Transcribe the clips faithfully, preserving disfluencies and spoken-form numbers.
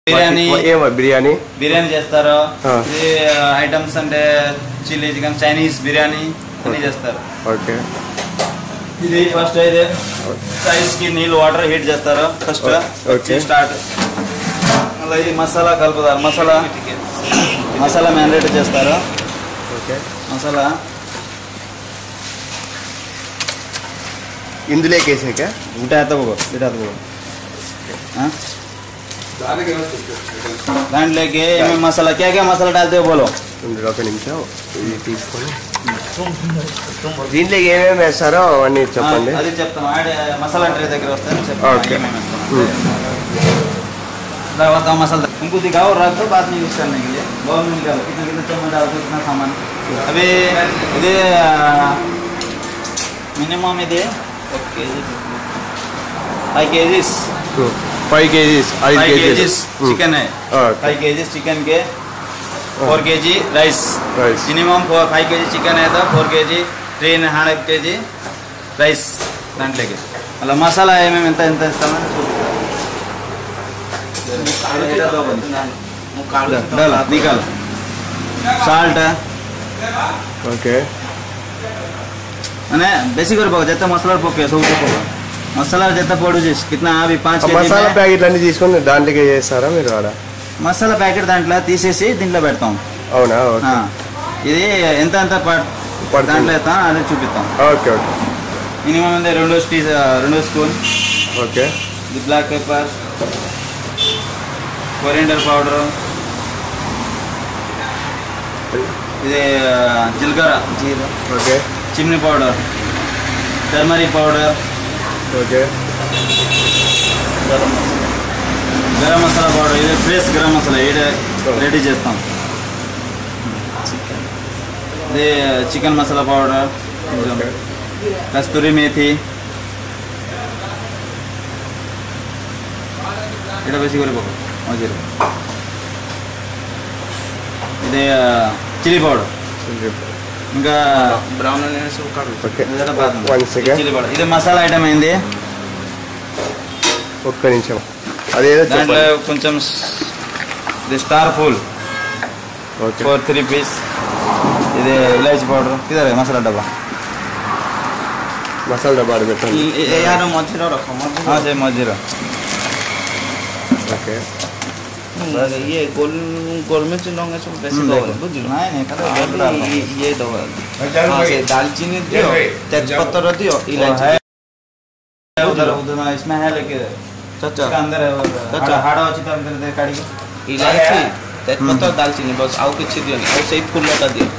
బిర్యానీ ఏమో బిర్యానీ బిర్యానీ చేస్తారు. ఇది ఐటమ్స్ అంటే చిల్లీ చికెన్, చైనీస్ బిర్యానీ అన్ని చేస్తారు. ఓకే. ఇది ఫస్ట్ అయితే రైస్ కి నీళ్ళు వాటర్ హీట్ చేస్తారు ఫస్ట్. Okay start. మళ్ళీ ఇది మసాలా కలుపుతారు. మసాలా మసాలా మ్యారినేట్ చేస్తారు. ఓకే. మసాలా ఇందులోకి వేసాక उल्टा आता बघो इटा आता बघो దాంట్లోకి ఏమేమి మసాలా క్యా క్యా మసాలా डालते हो बोलो. ఇందులో ఒక నిమిషం ఇది తీసుకొని దీంట్లోకి ఏమేమి వేస్తారో అవన్నీ చెప్పండి. అది చెప్తాం. మసాలా అంటే దగ్గర వస్తాను చెప్తాం. తర్వాత मसाला उनको दिखाओ रख दो बाद में यूज करने के लिए. बहुत में निकालो कितना कितना चम्मच डालते कितना सामान. अभी इधे मिनिमम इधे five kgs five kgs five kgs chicken है. फाइव केजीस चिकन के four K G rice. Minimum four five K G chicken है तो four K G three and half kg rice దాంట్లోకి. అలా మసాలా ఏమేమి ఎంత ఎంత ఇస్తామని निकालो. साल्ट ओके मैंने बेसिक जैसे मसाला पके सब मसाला जैसे पड़ू कितना अभी पाँच మసాలా ప్యాకెట్ అన్ని తీసుకొని దాంట్లోకి చేస్తారా మీరు? ఆడ మసాలా ప్యాకెట్ దాంట్లో తీసేసి దీంట్లో పెడతాం. అవునా? ఇది ఎంత ఎంత దాంట్లో వేస్తాం అది చూపిస్తాం. Okay okay. మినిమం అంటే రెండు టీ రెండు స్పూన్. ఓకే. ఇది బ్లాక్ పెప్పర్, కొరియండర్ పౌడర్, ఇది జీలకర్ర జీరా. Okay. Chimney powder, turmeric powder. Okay. Garam masala powder. ఇది ఫ్రెష్ గరం మసాలా ఇది రెడీ చేస్తాం. ఇది చికెన్ మసాలా పౌడర్, కస్తూరి మేథి. এটা বেশি করে পাবো মজির. ఇది చిల్లీ పౌడర్ ఇంకా బ్రౌన్ ఆనియన్స్ చిల్లీ పౌడర్. ఇది మసాలా ఐటమ్ అయింది. ఒక్క నిమిషం అదేదో దాంట్లో కొంచెం ఇది స్టార్ ఫుల్ ఫోర్ త్రీ పీస్. ఇది ఇలాచీ పౌడర్. ఇదే మసాలా డబ్బా మసాలా డబ్బా పెట్టండి. మజ్జిరా మజ్జిరా. ओके. ये गोल गोल में चिलोंगे सब वैसे दो बुझलो नहीं नहीं कदा ये ये दो हां से दालचीनी दियो, तेजपत्ता दियो, इलायची उधर उधर इसमें है लेके चाचा इसका अंदर है चाचा हाड़ा వచ్చి अंदर दे काड़ी इलायची तेजपत्ता दालचीनी बस आउ किछि दियो नहीं आउ सही फूल लगा दियो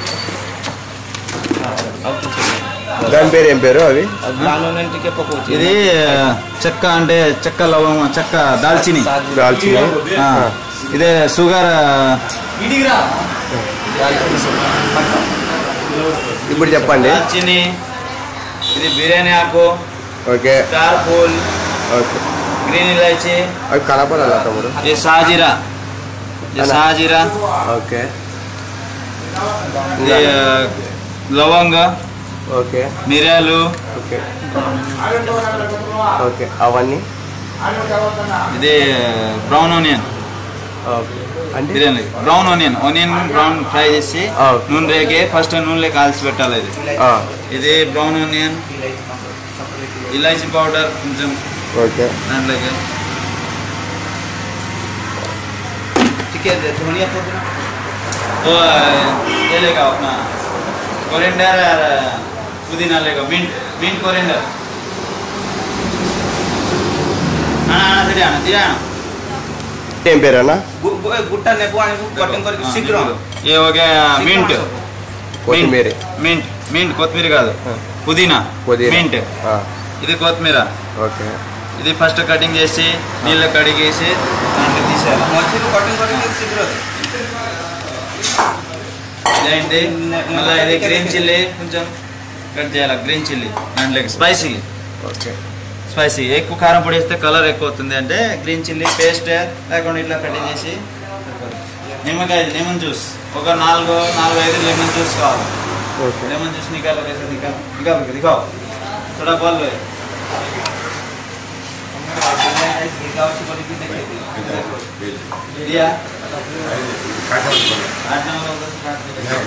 आउ किछि దాని పేరు ఏం పేరు? అవి దానిలోనే పకోచి. ఇది చెక్క అంటే చెక్క లవంగ చెక్క దాల్చిని దాల్చిని. ఇదే షుగర్. ఇప్పుడు చెప్పండి. దాల్చిని, ఇది బిర్యానీ ఆకు. ఓకే. స్టార్ ఫుల్. ఓకే. గ్రీన్ ఇలాచీ. అవి కలపాలా తమ్ముడు? ఇది సాజీరా. ఇది సాజీరా. ఓకే. ఇది లవంగ. ఓకే. మిరియాలు. ఓకే. ఓకే. అవన్నీ. ఇది బ్రౌన్ ఆనియన్. అంటే biryani brown onion onion brown fry చేసి నూనె రేగే ఫస్ట్ నూనెలో కాల్చి పెట్టాలి. ఇది ఇది బ్రౌన్ ఆనియన్, ఇలాచీ పౌడర్ కొంచెం. ఓకే. దాంట్లోకి चिकन धनिया पाउडर तो ये लेगा अपना कोरिएंडर और पुदीना लेगा. Mint mint coriander. आना आना धीरे आना धीरे आना. ఏం పేరన్నా? गुट्टा नेबू आने कटिंग करके शीघ्र. ये हो गया मिंट. కొత్తిమీర. మింట్ మింట్ కొత్తిమీర కాదు పుదీనా. మింట్ ఇది కొత్తిమీర. ఓకే. ఇది ఫస్ట్ కటింగ్ చేసి నీళ్ళ కడిగేసి దాంట్లో తీసేయాలి. మధ్యలో కటింగ్ करके शीघ्र. ఇదేంటి మళ్ళీ ఇది గ్రీన్ చిల్లీ కొంచెం కట్ చేయాలి. గ్రీన్ చిల్లీ దాంట్లోకి స్పైసీ. ఓకే. స్పైసీ ఎక్కువ కారం పొడి వేస్తే కలర్ ఎక్కువ అవుతుంది అంటే గ్రీన్ చిల్లీ పేస్ట్ లేకుండా ఇట్లా కటింగ్ చేసి. నిమ్మకాయ లెమన్ జ్యూస్ ఒక నాలుగు నాలుగు ఐదు లెమన్ జ్యూస్ కావాలి. లెమన్ జ్యూస్ నికాలో कैसे निकाल निकाल के दिखाओ थोड़ा बोल लो. दिया आठ नौ लोग काट दिया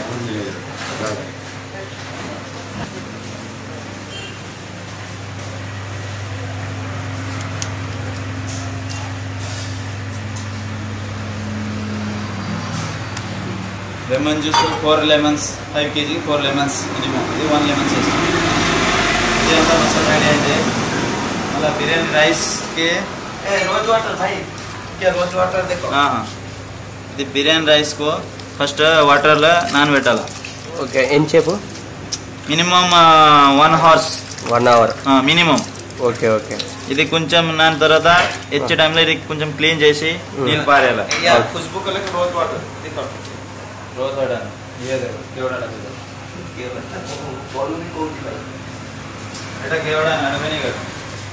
lemon juice four lemons five kg four lemons minimum ఇది వన్ लेमन చేస్తాం ఇది అంతా మసాలా రెడీ అయితే మళ్ళీ బిర్యానీ రైస్ కి ఏ రోజ్ వాటర్ भाई क्या रोज वाटर देखो हां हां ఇది బిర్యానీ రైస్ को ఫస్ట్ వాటర్ లో నానబెట్టాలి ఓకే ఎంత సేపు minimum one hours one hour minimum okay okay ఇది కొంచెం నాన తర్వాత హెచ్ టైం లో ఇది కొంచెం క్లీన్ చేసి నీళ్ళు పారేయాలి యా ఖుష్బూ కలకి రోజ్ వాటర్ देखो रोज वाटर ये देखो केवड़ा लगा केवड़ा बोलू नहीं कोई भाई बेटा केवड़ा नडवे नहीं कर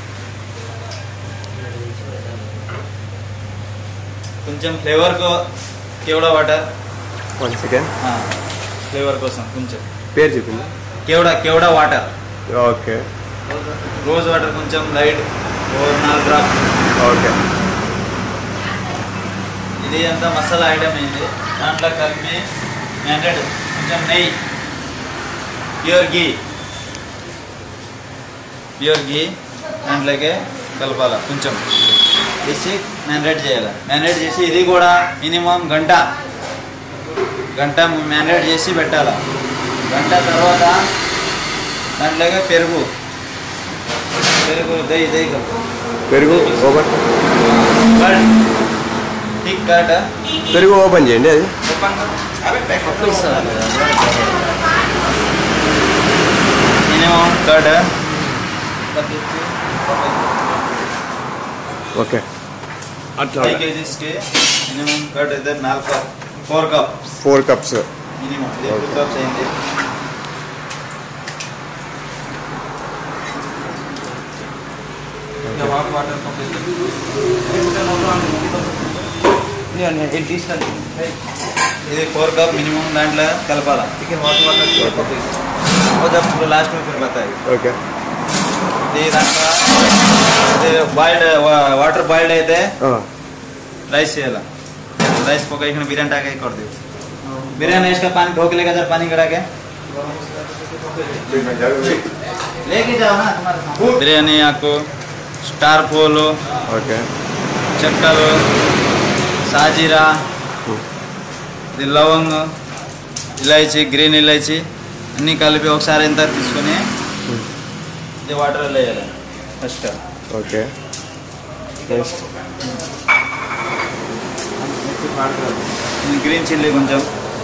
కొంచెం ఫ్లేవర్ को केवड़ा वाटर వన్ సెకండ్ हां ఫ్లేవర్ కోసం కొంచెం పేరు చెప్పింది केवड़ा केवड़ा वाटर ఓకే రోజ్ వాటర్ కొంచెం లైట్ ఓ నాలుగు డ్రాప్ ఓకే ఇది అంతా మసాలా ఐటమ్ ఇది దాంట్లో కలిపి మ్యారినేట్ కొంచెం నెయ్యి ప్యూర్ గీ ప్యూర్ గీ దాంట్లోకి కలపాలి కొంచెం వేసి మ్యారినేట్ చేయాలి మ్యారినేట్ చేసి ఇది కూడా మినిమం గంట గంట మ్యారినేట్ చేసి పెట్టాలి గంట తర్వాత దాంట్లోకి పెరుగు పెరుగు దही దही పెరుగు ఓపెన్ థిక్ కట్ పెరుగు ఓపెన్ చేయండి అది మినిమం కట్ ఓకే అట్లా ఫైవ్ కేజీస్కి మినిమం కట్ అయితే నాలుగు cup four cup four cups minimum two cups అయింది ఇది फोर कप मिनिमम దాంట్లో కలపాలా చికెన్ వాటర్ వాటర్ वो जब लास्ट में फिर बताइए ఓకే ఇది దాంట్లో ఇది బాయిల్డ్ వాటర్ బాయిల్డ్ అయితే राइस చేయాలా राइस को कहीं बिरयानी टाके कर दो बिरयानी इसका पानी धो के लेकर जब पानी करा के लेके जाओ ना तुम्हारे बिरयानी आपको स्टार फूल ఓకే చెక్కలు సాజీరా లవంగ ఇలాచీ గ్రీన్ ఇలాచీ అన్నీ కలిపి ఒకసారి ఎంత తీసుకొని ఇది వాటర్లో వేయాలి first okay next green chilli కొంచెం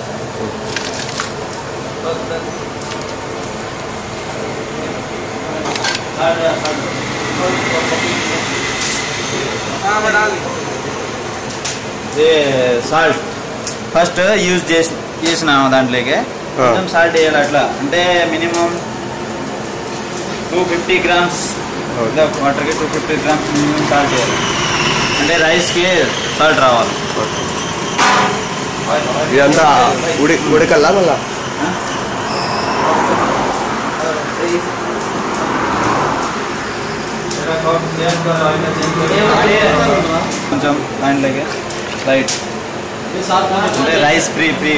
ఇది సాల్ట్ ఫస్ట్ యూజ్ చేసి చేసినాము దాంట్లోకి కొంచెం సాల్ట్ వేయాలి అట్లా అంటే మినిమం టూ ఫిఫ్టీ గ్రామ్స్ వాటర్కి two fifty grams minimum salt వేయాలి అంటే రైస్కి సాల్ట్ రావాలి ఇదంతా ఉడి ఉడకల్లా మళ్ళా కొంచెం దాంట్లోకి లైట్ అంటే రైస్ ఫ్రీ ఫ్రీ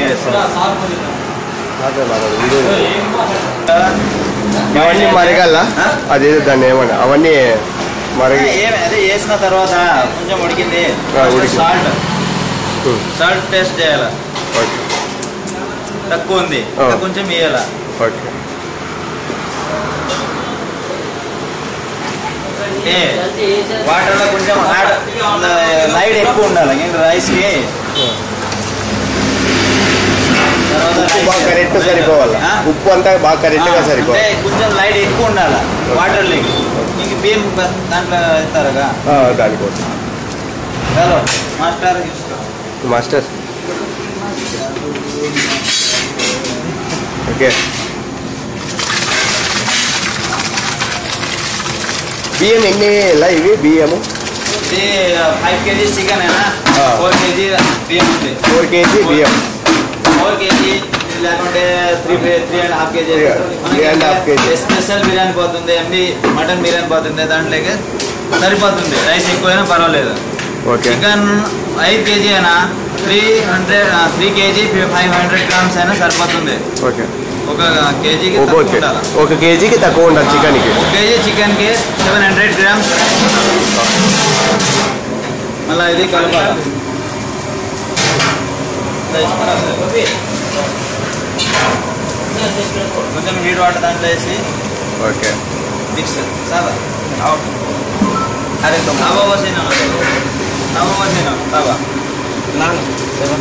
అవన్నీ మరగల్లా అదే దాన్ని ఏమన్నా అవన్నీ మరగి అదే వేసిన తర్వాత కొంచెం ఉడికింది ఉడికింది. సాల్ట్ సాల్ట్ టేస్ట్ చేయాలి ఓకే తక్కువ ఉంది ఇంకా కొంచెం వేయాలా ఓకే వాటర్లో కొంచెం లైట్ ఎక్కువ ఉండాలి ఇంకా రైస్కి ఉప్పు బాగా కరెక్ట్ సరిపోవాలి ఉప్పు అంతా బాగా కరెక్ట్గా సరిపోవాలి అంటే కొంచెం లైట్ ఎక్కువ ఉండాలి వాటర్లోకి ఇంక బియ్యం దాంట్లో ఇస్తారుగా దానికోసం హలో మాస్టర్ చూసుకో మాస్టర్ ఓకే బియ్యం ఎన్ని ఇలా ఇవి బియ్యము ఇది ఫైవ్ కేజీ చికెన్ అయినా ఫోర్ కేజీ బియ్యం ఉంది ఫోర్ కేజీ బియ్యం ఫోర్ కేజీ లేకుంటే three three and half kg three and half kg special biryani పోతుంది ఎండి మటన్ బిర్యానీ పోతుంది దాంట్లోకి సరిపోతుంది రైస్ ఎక్కువైనా పర్వాలేదు ఓకే చికెన్ ఐదు కేజీ అయినా three hundred three kg five hundred grams అయినా సరిపోతుంది. ఓకే ఒక కేజీకి ఓకే తక్కువ ఉండాలి. ఒక కేజీకి తక్కువ ఉండాలి చికెన్కి. ఒక కేజీ చికెన్కి సెవెన్ హండ్రెడ్ గ్రామ్స్. మళ్ళీ ఇది కలపాలి. కొంచెం హీట్ వాటర్ దాంట్లో వేసి ఓకే మిక్స్ చాలా अरे तो तावा वैसे ना तावा वैसे ना तावा ना सेवन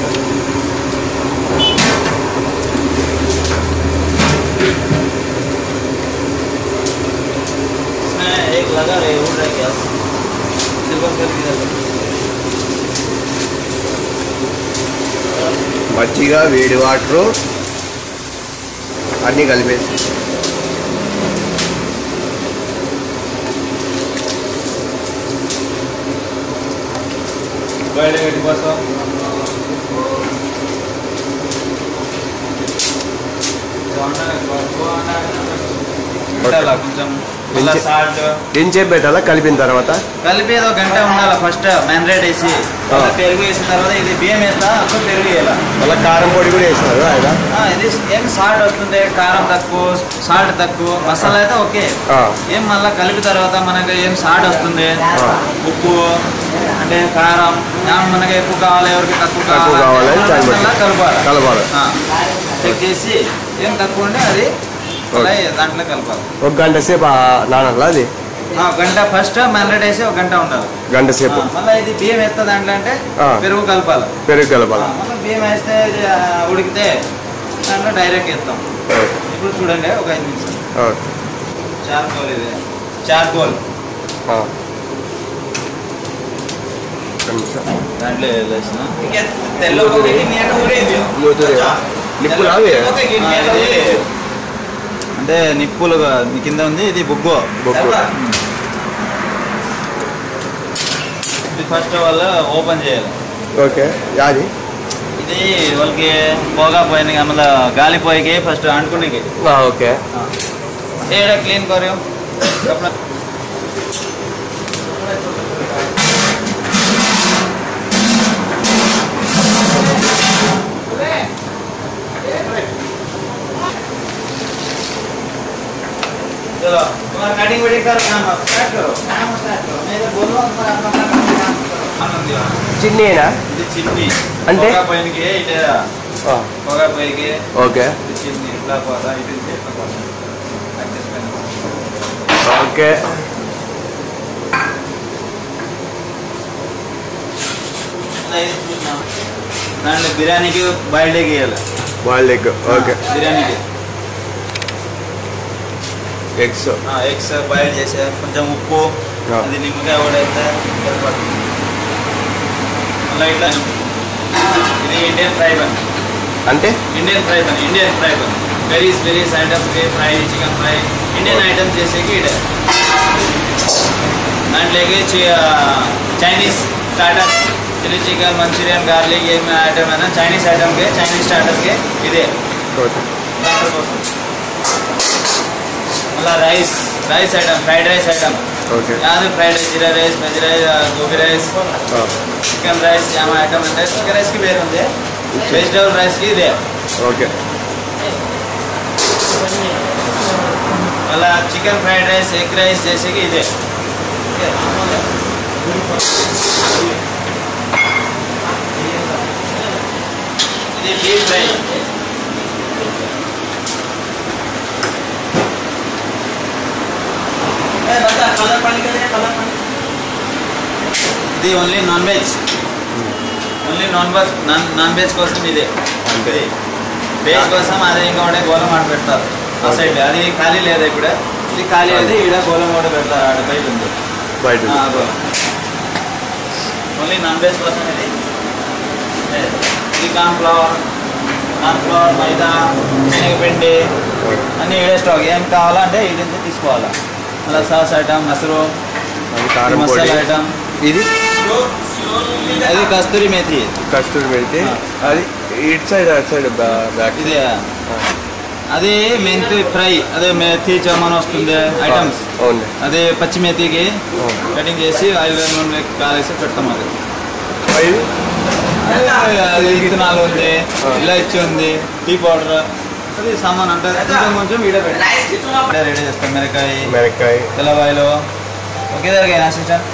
इसमें एक लगा रहे उड़ रहा गैस सिल्वर कर दिया మజ్జిగ వేడి వాటరు అన్నీ కలిపేసి బయట పెట్టి కోసం కొంచెం సాల్ట్ ఎంచేపు పెట్టాలా కలిపిన తర్వాత? కలిపేది ఒక గంట ఉండాలి. ఫస్ట్ మ్యారినేట్ వేసి పెరుగు వేసిన తర్వాత ఇది బియ్యం వేస్తా అప్పుడు పెరుగు వేయాలి. మళ్ళీ కారం పొడి కూడా వేస్తారు ఆయన. ఇది ఏం సాల్ట్ వస్తుంది, కారం తక్కువ సాల్ట్ తక్కువ మసాలా అయితే ఓకే. ఏం మళ్ళీ కలిపిన తర్వాత మనకి ఏం సాల్ట్ వస్తుంది, ఉప్పు అంటే కారం మనకి ఎక్కువ కావాలి ఎవరికి తక్కువ కావాలి కలపాలి కలపాలి చెక్ చేసి ఏం తక్కువ ఉంటే అది దాంట్లో కలపాలి. ఒక గంట సేపు నానాలా అది? గంట ఫస్ట్ మ్యారినేట్ వేసి ఒక గంట ఉండాలి. గంట సేపు మళ్ళీ ఇది బియ్యం వేస్తా దాంట్లో అంటే పెరుగు కలపాలి. పెరుగు కలపాలి. మళ్ళీ బియ్యం వేస్తే ఉడికితే దాంట్లో డైరెక్ట్ వేస్తాం. ఇప్పుడు చూడండి ఒక ఐదు నిమిషాలు చార్కోల్ ఇది చార్కోల్ దాంట్లో వేసిన నిప్పులు అంటే నిప్పులు కింద ఉంది. ఇది బొగ్గు బొగ్గు ఇది ఫస్ట్ వాళ్ళు ఓపెన్ చేయాలి. ఓకే యాది ఇది వాళ్ళకి పొగా పోయిన మళ్ళీ గాలి పోయికి ఫస్ట్ అంటుకునేకి. ఓకే ఏడా క్లీన్ కరో चलो तुम्हारा कटिंग वीडियो कर काम स्टार्ट करो काम स्टार्ट करो मैं इधर बोल रहा हूं तुम्हारा अपना काम आनंद दियो చిన్నేనా ఇది చిన్ని అంటే పొగ పోయినకి ఇదే పొగ పోయికి ఓకే చిన్ని ఇట్లా పోతా ఇది ఇట్లా పోతా ఓకే దాంట్లో బిర్యానీకి బాయిల్డ్ ఎగ్ వేయాలి. బాయిల్డ్ ఎగ్ ఓకే బిర్యానీకి ఎగ్స్ ఎగ్స్ బాయిల్ చేసే కొంచెం ఉప్పు అది నిమ్మకాయ కూడా అయితే మళ్ళీ ఇట్లా ఇది ఇండియన్ ఫ్రై బన్ అంటే Indian fry bun Indian fry bun varies varies items fry chicken fry Indian items చేసేకి ఇదే దాంట్లోకి Chinese starters chilli chicken manchurian garlic ఏమి ఐటమ్ అయినా చైనీస్ ఐటమ్కి చైనీస్ స్టార్టర్కి ఇదే దాంట్లో కోసం మళ్ళీ rice rice item fried rice item యాదవ్ fried rice jeera rice veg rice gobi rice chicken rice ఏమో ఐటమ్ అంటే చికెన్ రైస్కి వేరే ఉంది వెజిటబుల్ రైస్కి ఇదే ఓకే మళ్ళీ chicken fried rice egg rice చేసేకి ఇదే ఇది డీప్ ఫ్రై ఇది only non veg only non veg non non veg కోసం ఇదే అంటే వెజ్ కోసం అదే ఇంకా ఒకటే గోలం ఆడ పెడతారు ఆ సైడ్ అది ఖాళీ లేదు ఇక్కడ ఇది ఖాళీ అయితే ఈడ గోలం కూడా పెడతారు ఆడ బయట ఉంది బయట ఓన్లీ నాన్ వెజ్ కోసం ఇది ఇది కార్న్ ఫ్లవర్ కార్న్ ఫ్లవర్ మైదా శనగపిండి అన్నీ ఈడే స్టాక్ ఏం కావాలంటే ఈ నుంచి తీసుకోవాలా మళ్ళీ sauce item mushroom masala item ఇది అది కస్తూరి మేతి కస్తూరి మేతి అది ఇటు సైడ్ అటు సైడ్ బ్యాక్ ఇది అది మెంతి ఫ్రై అదే మేతి చమన్ వస్తుంది ఐటమ్స్ అదే పచ్చి మేతికి కటింగ్ చేసి ఆయిల్ నూనె కాలేసి పెడతాం అది ఇది అది విత్తనాలు ఉంది, ఇలాచి ఉంది, టీ పౌడర్, అది సామాన్ అంటే కొంచెం కొంచెం వీడియో పెట్టి రెడీ చేస్తాం. మిరకాయ మిరకాయ తెల్లవాయలు ఒకే దగ్గర అసిస్టెంట్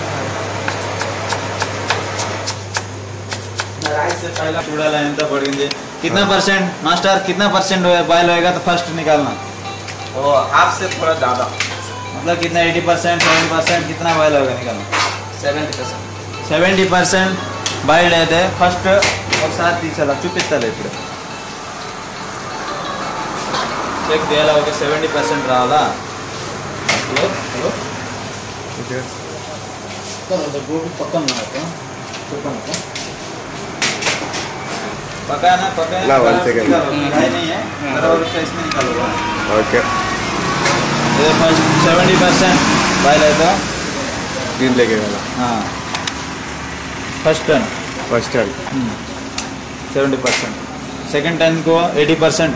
చూడాలి ఎంత पड़ेंगे कितना परसेंट मास्टर कितना परसेंट बॉयल होएगा तो फर्स्ट निकालना वो हाफ से थोड़ा ज़्यादा मतलब कितना एटी परसेंट सेवेंटी परसेंट कितना बॉयल होगा निकालना seventy percent seventy percent boiled అయితే ఫస్ట్ ఒకసారి తీసేలా చూపిస్తాను. ఇప్పుడు చెక్ చేయాలా ఒక సెవెంటీ పర్సెంట్ రావాలా. హలో హలో పక్కన पकाना पकाना ना वन सेकंड नहीं है और उसका इसमें निकालो. ओके ये फर्स्ट सेवेंटी परसेंट बॉयल है तो तीन लेके वाला हाँ first turn first turn seventy percent second turn को एटी परसेंट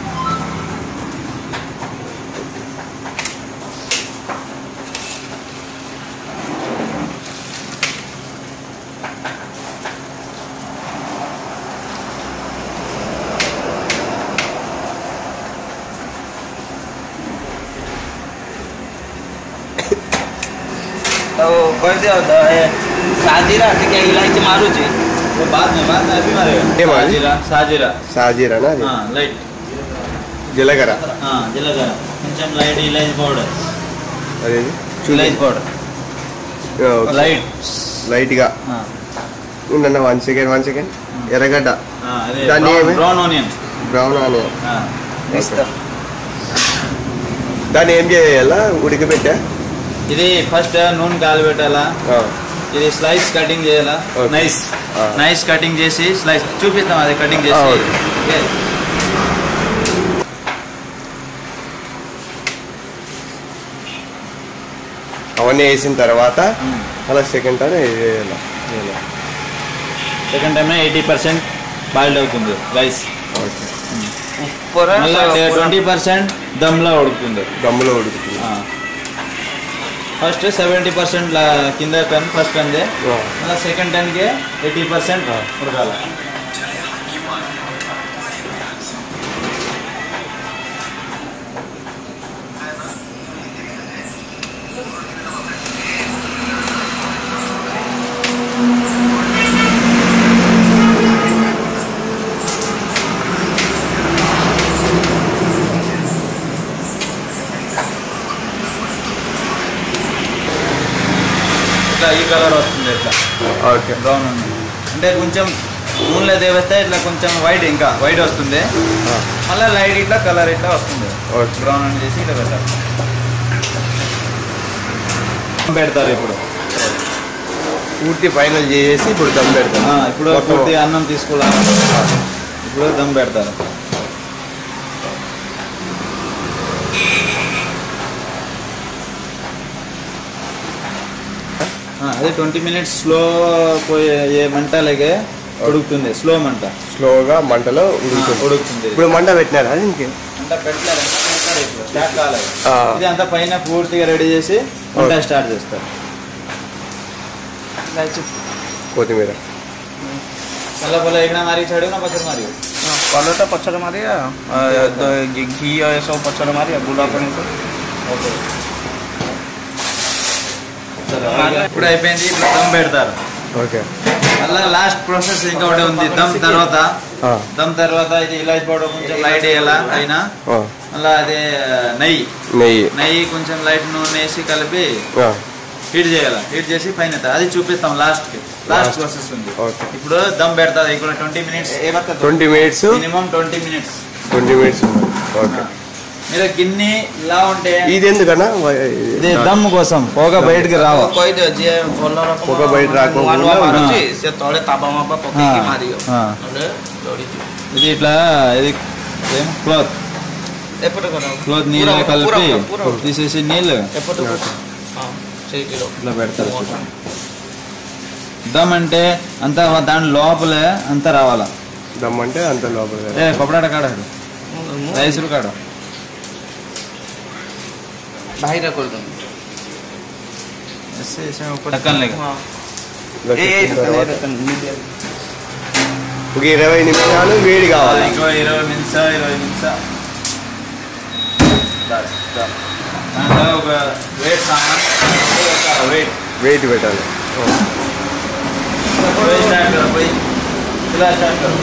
तो कर दिया साजीरा ठीक है इलायची मारू जी वो बाद में बाद में अभी मारेगा. ये मारे? साजीरा साजीरा साजीरा ना हाँ लाइट జీలకర్ర हाँ జీలకర్ర కొంచెం లైట్ ఇలాచి పౌడర్ అదే ఇలాచి పౌడర్ లైట్ లైట్ గా ఉందన్న వన్ సెకండ్ వన్ సెకండ్ ఎర్రగడ్డ అదే దాన్ని ఏమి? బ్రౌన్ ఆనియన్ బ్రౌన్ ఆనియన్ ఇస్తా దాన్ని ఏం చేయాలా ఉడికిపెట్టా ఇది ఫస్ట్ నూనె కాలబెట్టాలా. ఇది స్లైస్ కటింగ్ చేయాలా. Okay. Nice Ah. Nice cutting చేసి స్లైస్ చూపిస్తాం అది కటింగ్ Ah, చేసి okay. Okay. అవన్నీ వేసిన తర్వాత Hmm. అలా సెకండ్ టైం వేయాలి. Second time eighty percent boiled అవుతుంది రైస్. ऊपर మళ్ళీ ట్వంటీ పర్సెంట్ దమ్లో ఉడుకుతుంది. దమ్ములో ఉడుకుతుంది. ఫస్ట్ సెవెంటీ పర్సెంట్ కింద టన్ ఫస్ట్ టన్దే Ah. మళ్ళీ సెకండ్ టన్కి ఎయిటీ పర్సెంట్ ఉడకాలి. ఇట్లా ఈ కలర్ వస్తుంది. ఇట్లా ఓకే బ్రౌన్ ఉంది అంటే కొంచెం నూనెలో దేవేస్తే ఇట్లా కొంచెం వైట్ ఇంకా వైట్ వస్తుంది. మళ్ళీ లైట్ ఇట్లా కలర్ ఇట్లా వస్తుంది. ఓకే బ్రౌన్ అని చేసి ఇట్లా పెట్టాలి. పెడతారు ఇప్పుడు పూర్తి ఫైనల్ చేసి ఇప్పుడు దమ్ పెడతాం. ఆ, ఇప్పుడు పూర్తి అన్నం తీసుకోవాలి. ఇప్పుడు దమ్ పెడతారు. ఆ, అదే ట్వంటీ మినిట్స్ స్లో పోయే ఏ మంట లేకే ఉడుకుతుంది. స్లో మంట స్లోగా మంటలో ఆ, ఉడుకుతుంది. ఉడుకుతుంది. ఇప్పుడు మంట పెట్టినారా ఇంకే అంత పెట్టలేదు ఇప్పుడు స్టార్ట్ కాలేదు. ఆ. ఇది అంతా పైన పూర్తిగా రెడీ చేసి వంట స్టార్ట్ చేస్తారు. కొత్తిమీర మళ్ళీ పొల ఎక్కడ మారి చడుగు నా పచ్చడి మారి कलर पचड़ मारी घी सब पचड़ मारी गुड़ा पनी ఓకే ఇప్పుడు అయిపోయింది. ఇప్పుడు దమ్ పెడతారు. ఓకే మళ్ళీ లాస్ట్ ప్రాసెస్ ఇంకా ఒకటి ఉంది. దమ్ తర్వాత ఆ. దమ్ తర్వాత ఇది ఇలాచి పౌడర్ కొంచెం లైట్ వేయాలా అయినా ఆ. మళ్ళీ అదే నెయ్యి నెయ్యి నెయ్యి కొంచెం లైట్ నూనె వేసి కలిపి ఆ. హీట్ చేయాలి. హీట్ చేసి పైన అది చూపిస్తాం లాస్ట్ కి. Last Last. ప్రాసెస్ ఉంది. ఓకే ఇప్పుడు దమ్ పెడతారు. ఇక్కడ twenty minutes twenty minutes minimum twenty minutes twenty minutes okay మీరు గిన్నె ఇలా ఉంటే ఇది ఎందుకన్నా ఇది దమ్ కోసం పొగ బయటకి రావు. କହିଦିଅ ଯିଏ ଭଲ ପୋକ ବାଇଟ୍ ରାଗ ନୂଆ ନୂଆ ଗୁଣ୍ଡ, ମାରୁଛି ସେ ତଳେ ତାବା ମାବା ପକେଇକି ହଁ, ମାରିବ ହଁ। ନହେଲେ ଜଳିଯିବ। ఇది ఇట్లా ఇది క్లాత్ ଏପଟେ କର క్లాత్ నీళ్ళు ପୁରା, కలిపి ପୁରା, ପୁରା। తీసేసి నీళ్ళు ଏପଟେ କର। ହଁ ସେଇଠି ରଖ। ఇట్లా పెడతారు. దమ్ అంటే అంతా దాని లోపలే అంతా రావాలా. దమ్ అంటే అంత లోపల ఏ కొబ్బరాట కాడ రైసులు కాడ ବାହିରେ କରିଦେବୁ। ढक्कन लेगा ହଁ ఒక ఇరవై నిమిషాలు వేడి కావాలి. ఇంకో ఇరవై నిమిషాలు ఇరవై నిమిషాలు దాంట్లో ఒక వెయిట్ సామాన్ వెయిట్ వెయిట్ పెట్టాలి. పోయి స్టార్ట్ కरो పోయి ఇలా స్టార్ట్ కरो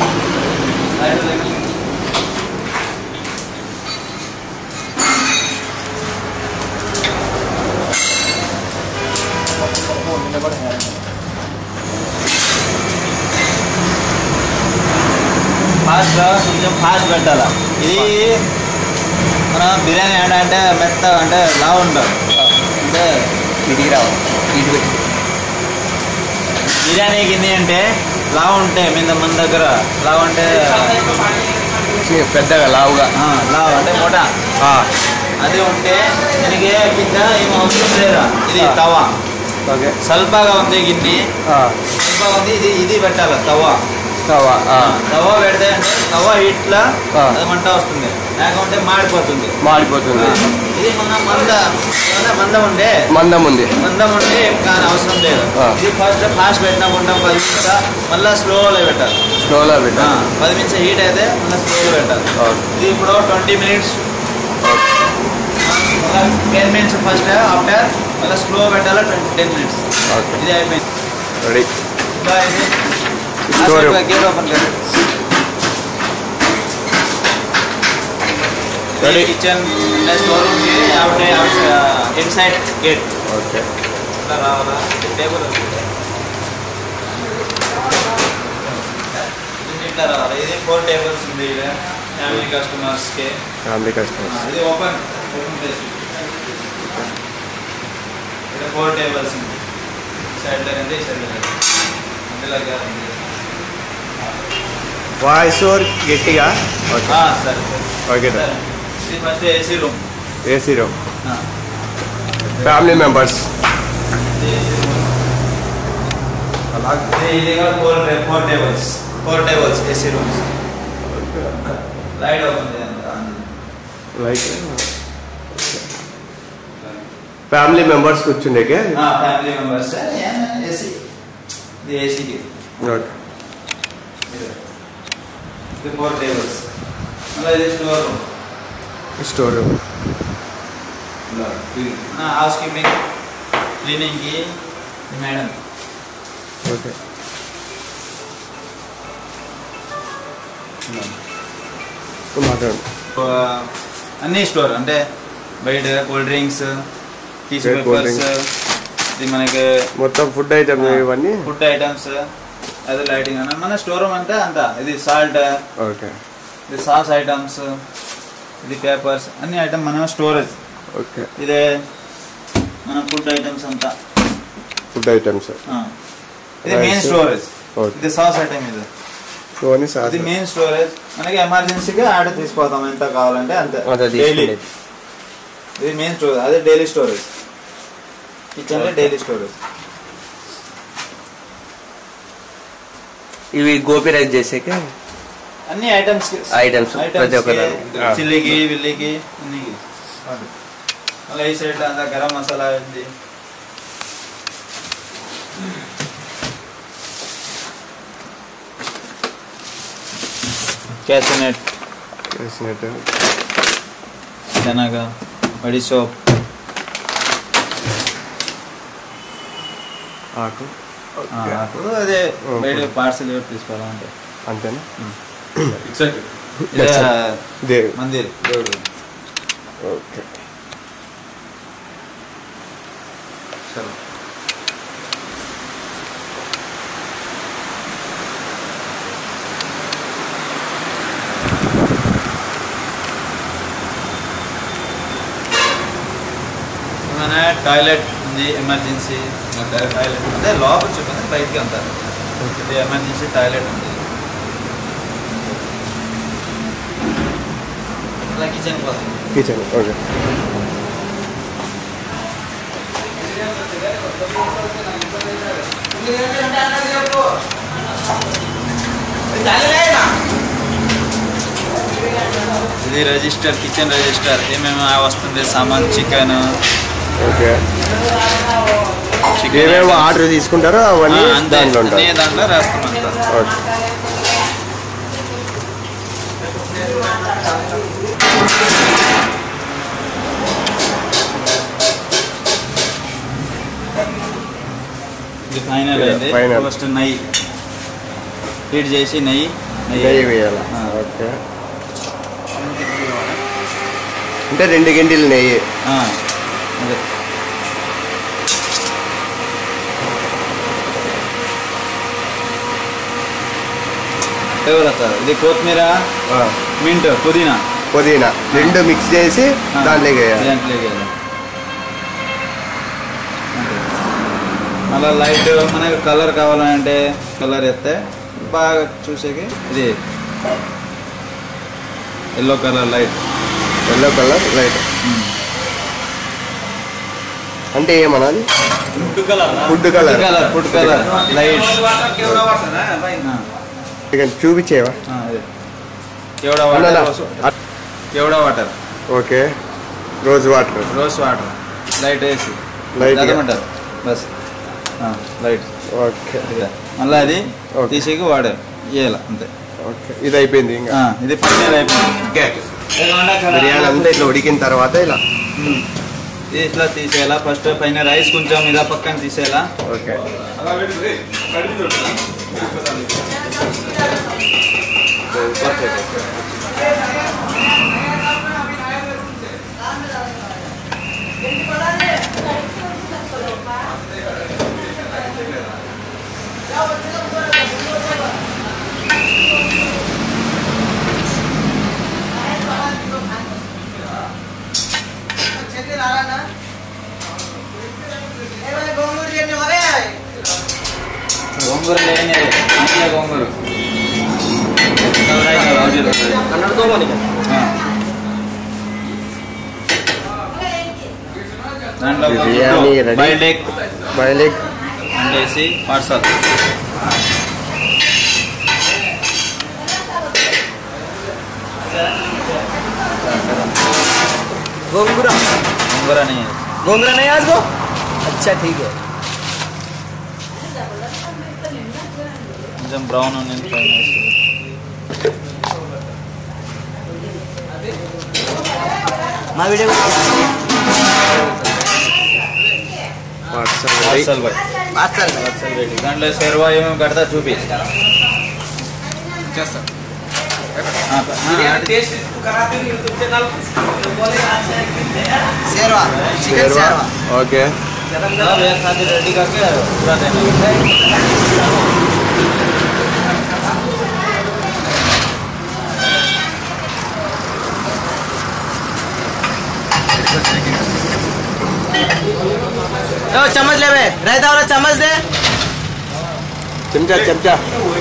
ఫాస్ట్గా కొంచెం ఫాస్ట్ పెట్టాలా. ఇది మన బిర్యానీ అంటే అంటే మెత్త అంటే లావు ఉంటాం అంటే ఇది రావాలి. ఇది బిర్యానీ గిన్నె అంటే లావు ఉంటాయి మీద మన దగ్గర లావు అంటే పెద్దగా లావుగా లావు అంటే మోటా అది ఉంటే దీనికి కింద ఏం అవసరం లేదా. ఇది తవా ఓకే స్వల్పగా ఉంది గిన్నె స్వల్పగా ఉంది. ఇది ఇది పెట్టాలి తవా తవా తవా పెడితే అంటే తవా హీట్లా అది మంట వస్తుంది లేకుంటే మాడిపోతుంది మాడిపోతుంది. ఇది మన మంద ఏమన్నా మందం ఉంటే మందం ఉంది మందం ఉంటే కానీ అవసరం లేదు. ఇది ఫస్ట్ ఫాస్ట్ పెట్టినాకుంటాం పది నిమిషాలు మళ్ళీ స్లోలో పెట్టాలి. స్లోలో పెట్టాలి. పది నిమిషం హీట్ అయితే మళ్ళీ స్లోలో పెట్టాలి. ఇది ఇప్పుడు twenty minutes ten minutes first after మళ్ళీ స్లో పెట్టాలి టెన్ మినిట్స్. ఇది అయిపోయింది రెడీ. గేట్ ఓపెన్ कर किचन स्टोर रूम के आउट इनसाइड गेट ओके रावाला टेबल इट्ला रावाला ఇది फोर टेबल्स ఉంది ఇక్కడ ఫ్యామిలీ కస్టమర్స్ కి ఫ్యామిలీ కస్టమర్స్. ఇది ఓపెన్ ఓపెన్ ప్లేస్ ఇక్కడ फोर टेबल्स ఉంది సైడ్ లో అంటే సైడ్ లో అందులో గారు వాయిస్ ఓవర్ గట్టిగా. ఓకే సరే ఓకే సార్. ఇది first AC room AC room family members. ఇది four four tables four tables AC rooms light అవుతుంది లైక్ ఫ్యామిలీ మెంబర్స్ కూర్చుండేకే. ఫ్యామిలీ మెంబర్స్ ఏసీ ఇది ఏసీకి ఓకే ఇది ఫోర్ టేబుల్స్ మళ్ళీ ఇది store room store room housekeeping క్లీనింగ్కి మేడం. ఓకే మాట్లాడు. అన్ని స్టోర్ అంటే బయట కూల్ డ్రింక్స్ టిష్యూ పేపర్స్ ఇది మనకి మొత్తం ఫుడ్ ఐటమ్ ఇవన్నీ ఫుడ్ ఐటమ్స్ అదే లైటింగ్ అన్న మన స్టోర్ రూమ్ అంటే అంత. ఇది సాల్ట్ ఓకే ఇది సాస్ ఐటమ్స్ ఇది పేపర్స్ అన్ని ఐటమ్ మన స్టోరేజ్. ఓకే ఇదే మన ఫుడ్ ఐటమ్స్ అంతా ఫుడ్ ఐటమ్స్. ఇది మెయిన్ స్టోరేజ్. ఇది సాస్ ఐటమ్ ఇది ఇది మెయిన్ స్టోరేజ్. మనకి ఎమర్జెన్సీగా ఆడ తీసిపోతాం ఎంత కావాలంటే అంతే డైలీ. ఇది మెయిన్ స్టోరేజ్ అదే డైలీ స్టోరేజ్ కిచెన్ లో డైలీ స్టోరేజ్. ఇవి గోపి రైస్ చేసేకే అన్ని ఐటమ్స్ ఐటమ్స్ ప్రతి ఒక్క చిల్లీకి విల్లీకి అన్నికి. మళ్ళీ ఈ సైడ్ అంతా గరం మసాలా ఉంది. క్యాషనట్ క్యాషనట్ శనగ వడి సోప్ ఆకు ఆకు అదే బయట పార్సల్ తీసుకోవాలంటే అంతేనా. మందిర్ దేవుడు. ఓకే మన టాయిలెట్ ఉంది ఎమర్జెన్సీ టాయిలెట్ అంటే లోపల చెప్పండి బయటికి అంటారు. ఇది ఎమర్జెన్సీ టాయిలెట్ ఉంది. అలా కిచెన్ కోసం కిచెన్ ఓకే. ఇది రిజిస్టర్ కిచెన్ రిజిస్టర్ ఏమేమి వస్తుంది సామాన్ చికెన్ ఓకే ఏమేమి ఆర్డర్ తీసుకుంటారో అవన్నీ దాంట్లో ఉంటాయి. దాంట్లో రాస్తాం అంతా. ఓకే. ఇది ఫైనల్ అయింది. ఫస్ట్ నెయ్యి హీట్ చేసి నెయ్యి నెయ్యి వేయాలి. ఓకే. అంటే రెండు గంటలు నెయ్యి. అదే ఇది కొత్తిమీర మింట్ పుదీనా పుదీనా రెండు మిక్స్ చేసి దాంట్లోకి వేయాలి. దాంట్లోకి వేయాలి. మళ్ళీ లైట్ మనకి కలర్ కావాలంటే కలర్ వేస్తే బాగా చూసేకి ఇది yellow colour light. Yellow colour light అంటే ఏమనాలి? Food colour. Food colour food colour light. చూపించేవా? Kewra water. Kewra water. Okay. Rose water. Rose water light వేసి లైట్ ఏమంటారు బస్ లైట్. ఓకే. మళ్ళీ అది తీసేకి వాడారు వేయాలి అంతే. ఓకే. ఇది అయిపోయింది. ఇంకా ఇది ఫైనల్ అయిపోయింది. బిర్యానీ అంతా ఇట్లా ఉడికిన తర్వాత ఇలా ఇట్లా తీసేయాలా. ఫస్ట్ పైన రైస్ కొంచెం మీద పక్కన తీసేయాలా. ఓకే. గోంగూర లేని గోంగూర దాంట్లో బాయిల్డ్ ఎగ్ బాయిల్డ్ ఎగ్ వేసి పార్సల్. गोंगूरा गोंगूरा नहीं है. गोंगूरा नहीं आज को अच्छा ठीक है. కొంచెం బ్రౌన్ ఆనియన్ ఫ్రై చేసి మా video parcel parcel boy. Parcel parcel ready. దాంట్లో షెర్వా ఏమేమి కడతా చూపి చేస్తా. शेरवा चिकन शेरवा. ओके. रेडी करके पूरा देना. चम्मच ले बे रहता वाला चम्मच दे. चमचा चमचा.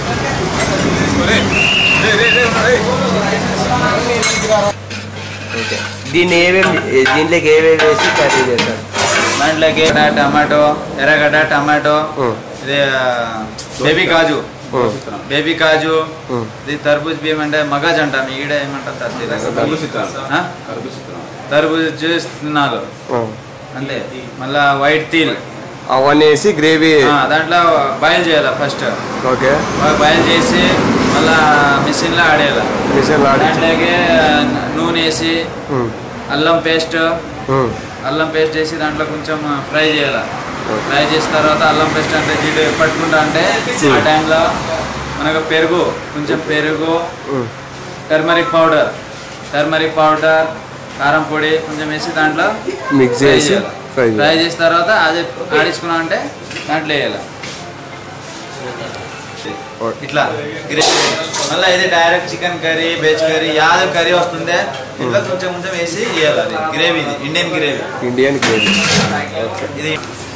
దీన్ని ఏమేమి దీంట్లోకి ఏమేమి వేసి కర్రీ చేస్తారు? దాంట్లోకి టమాటో ఎర్రగడ్డ టమాటో ఇది బేబీ కాజు బేబీ కాజు ఇది తర్బూజ్ బియ్యం అంటే మగజ్ అంటాం. ఈడ ఏమంటారు తర్బూజ్ జ్యూస్ తిన్నాను అంతే. మళ్ళా వైట్ తీల్ అవన్నీ వేసి గ్రేవీ దాంట్లో బాయిల్ చేయాలి ఫస్ట్. ఓకే. బాయిల్ చేసి మళ్ళా మిషన్ లో ఆడేయాలి. మిషన్ దాంట్లోకి నూనె వేసి అల్లం పేస్ట్ అల్లం పేస్ట్ వేసి దాంట్లో కొంచెం ఫ్రై చేయాలి. ఫ్రై చేసిన తర్వాత అల్లం పేస్ట్ అంటే జీడి పట్టుకుంటా అంటే ఆ టైంలో మనకు పెరుగు కొంచెం పెరుగు టర్మరిక్ పౌడర్ టర్మరిక్ పౌడర్ కారం పొడి కొంచెం వేసి దాంట్లో మిక్స్ చేసి ఫ్రై చేసిన తర్వాత అది ఆడించుకున్నాం అంటే దాంట్లో వేయాలి ఇట్లా గ్రేవీ. మళ్ళీ ఇది direct chicken curry veg curry యాదో కర్రీ వస్తుంది ఇట్లా కొంచెం కొంచెం వేసి వేయాలి. అది గ్రేవీ, ఇది ఇండియన్ గ్రేవీ. Indian gravy. ఇది